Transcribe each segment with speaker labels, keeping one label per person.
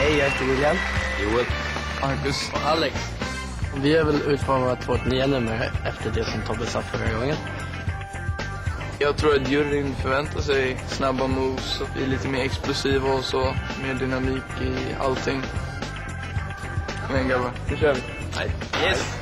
Speaker 1: Hej, jag heter William.
Speaker 2: Joel. Marcus.
Speaker 1: Och Alex. Vi har väl utformat vårt nya nummer efter det som Tobbe sa förra gången.
Speaker 2: Jag tror att juryn förväntar sig snabba moves och är lite mer explosiva och så. Mer dynamik i allting. Men grabbar, nu kör vi.
Speaker 1: Nej. Yes!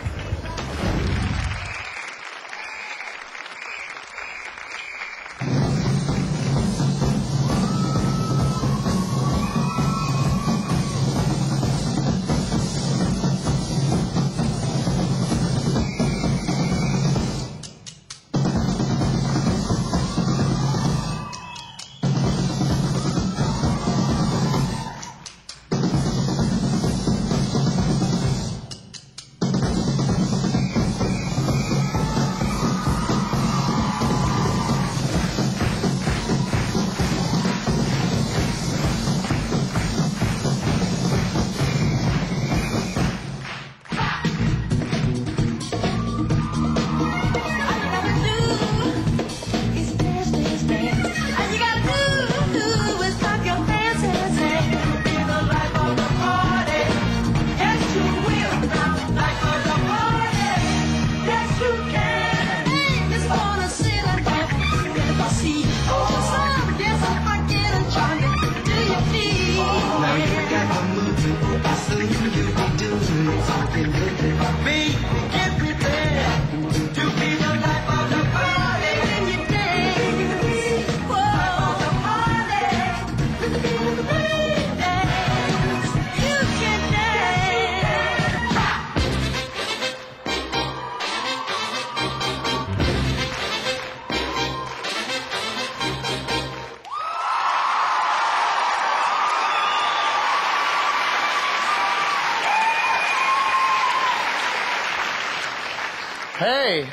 Speaker 3: Hej!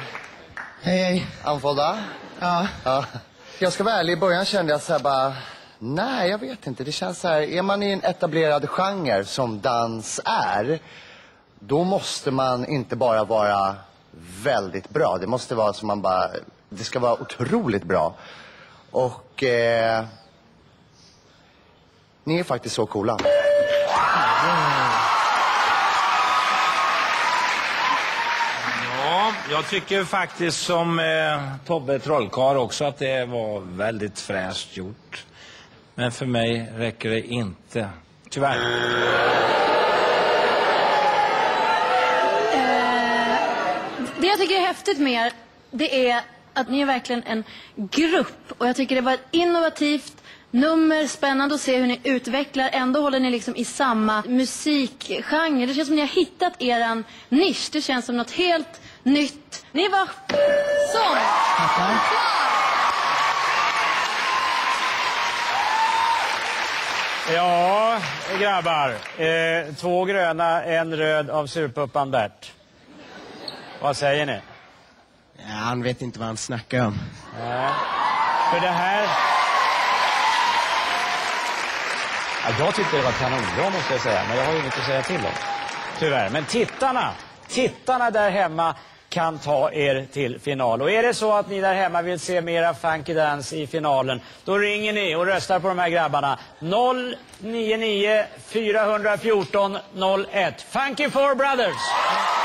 Speaker 4: Hej.
Speaker 3: Anfållda?
Speaker 4: Ja.
Speaker 3: Jag ska vara ärlig, i början kände jag så här bara... Nej, jag vet inte. Det känns så här... Är man i en etablerad genre som dans är... Då måste man inte bara vara väldigt bra. Det måste vara som man bara... Det ska vara otroligt bra. Och... Ni är faktiskt så coola.
Speaker 5: Jag tycker faktiskt som Tobbe Trollkarl också att det var väldigt fräscht gjort. Men för mig räcker det inte. Tyvärr.
Speaker 6: Det jag tycker är häftigt med er, det är att ni är verkligen en grupp. Och jag tycker det var ett innovativt nummer, spännande att se hur ni utvecklar. Ändå håller ni liksom i samma musikgenre. Det känns som ni har hittat eran nisch. Det känns som något helt nytt. Ni var som
Speaker 5: Ja, grabbar. 2 gröna, 1 röd av surpuppan Bert. Vad säger ni?
Speaker 4: Ja, han vet inte vad han snackar om.
Speaker 5: För det här... Ja, jag tyckte det var kanonbra måste jag säga. Men jag har ju inget att säga till om. Tyvärr. Men tittarna där hemma kan ta er till final. Och är det så att ni där hemma vill se mera funky dance i finalen, då ringer ni och röstar på de här grabbarna. 099 414 01. Funky Four Brothers!